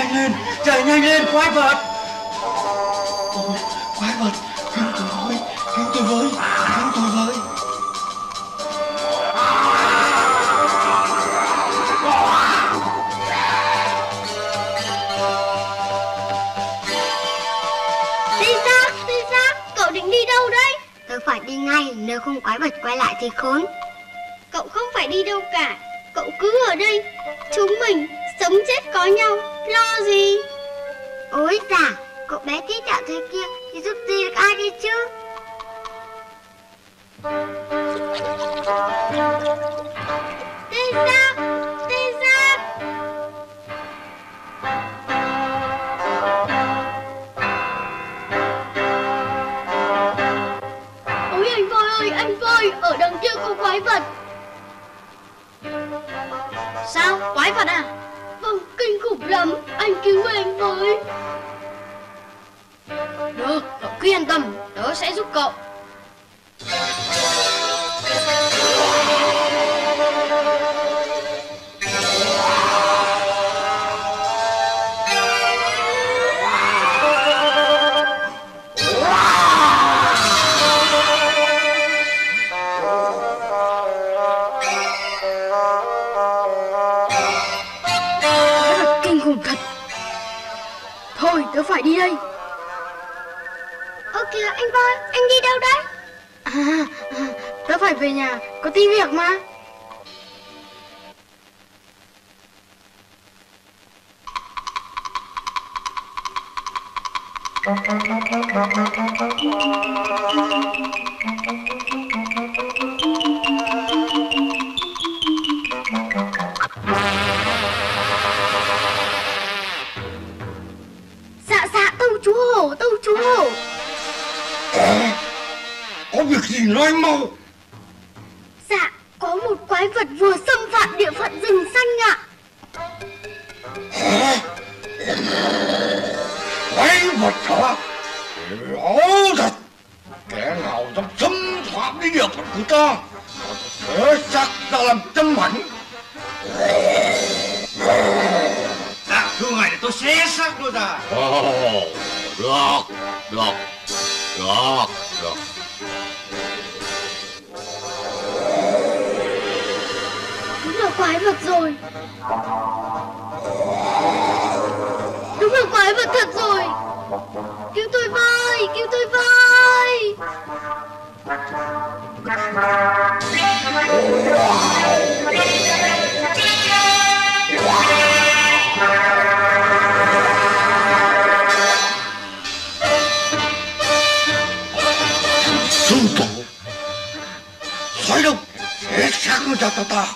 chạy nhanh lên, quái vật. Ôi, quái vật, cứu tôi với, cứu tôi với, cứu tôi với. Giác, cậu định đi đâu đấy? Tớ phải đi ngay, nếu không quái vật quay lại thì khốn. Cậu không phải đi đâu cả, cậu cứ ở đây. Chúng mình sống chết có nhau, lo gì? Ôi dạ, cậu bé tí tẹo thế kia thì giúp gì được ai đi chứ? Tê Giác, Tê Giác. Ôi anh Voi, ở đằng kia có quái vật. Sao, quái vật à? Vâng, kinh khủng lắm, anh cứu anh với. Được, cậu cứ yên tâm, tớ sẽ giúp cậu. Thôi, tớ phải đi đây. Ơ kìa, anh Voi, anh đi đâu đấy? Tớ phải về nhà, có tí việc mà. Tâu chú hổ. Có việc gì nói mau. Dạ, có một quái vật vừa xâm phạm địa phận rừng xanh ạ. Quái vật hả? Rõ thật. Kẻ nào dám xâm phạm đến địa phận của ta, sẽ chắc ra làm châm mảnh. Dạ, thưa ngài, để tôi xé xác nó ra. Được. Đúng là quái vật rồi. Đúng là quái vật thật rồi. Cứu tôi với, cứu tôi với. Sư tổ, xoay đâu, xé xác nó ra ta.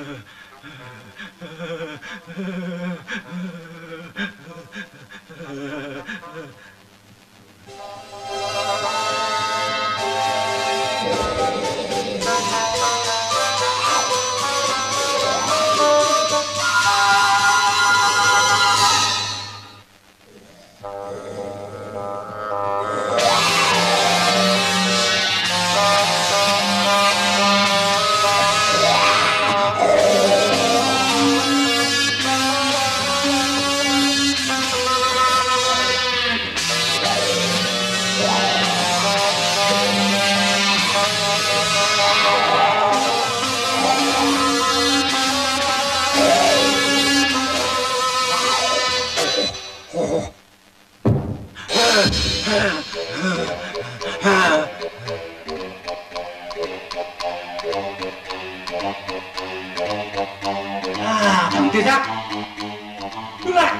Thằng Tê Giác, đứng lại.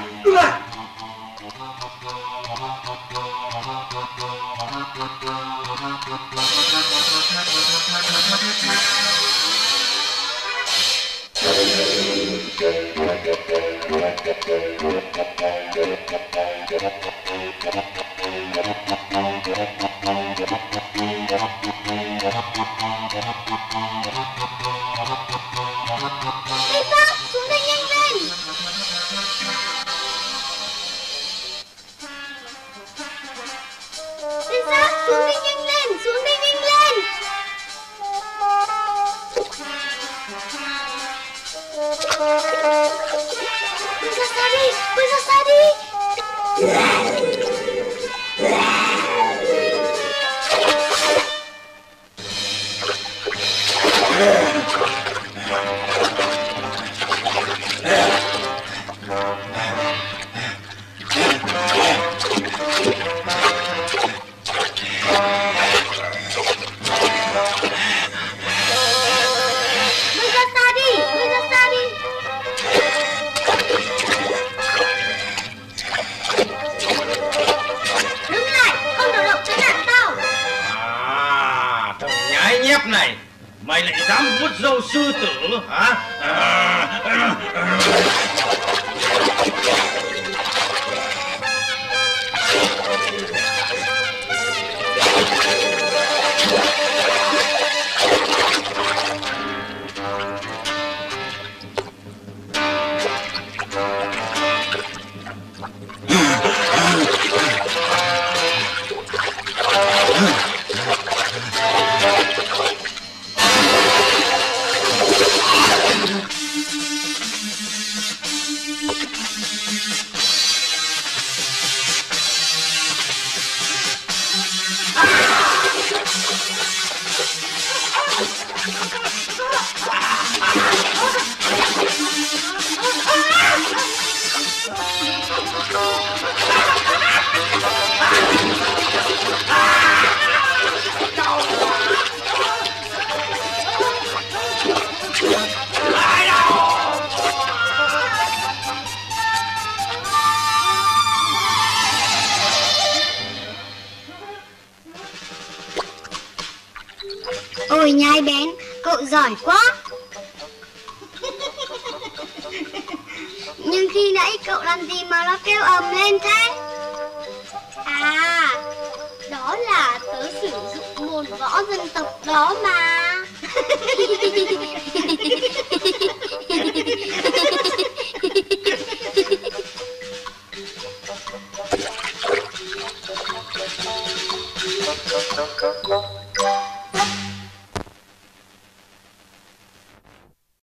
Tê Giác, xuống đây nhanh lên. Tê Giác, xuống đây nhanh lên, xuống đây nhanh lên. Bước ra xa đi, bước ra xa đi. Này, mày lại dám vuốt râu sư tử hả? Ôi Nhái Bén, cậu giỏi quá. Nhưng khi nãy cậu làm gì mà nó kêu ầm lên thế? À, đó là tớ sử dụng môn võ dân tộc đó mà.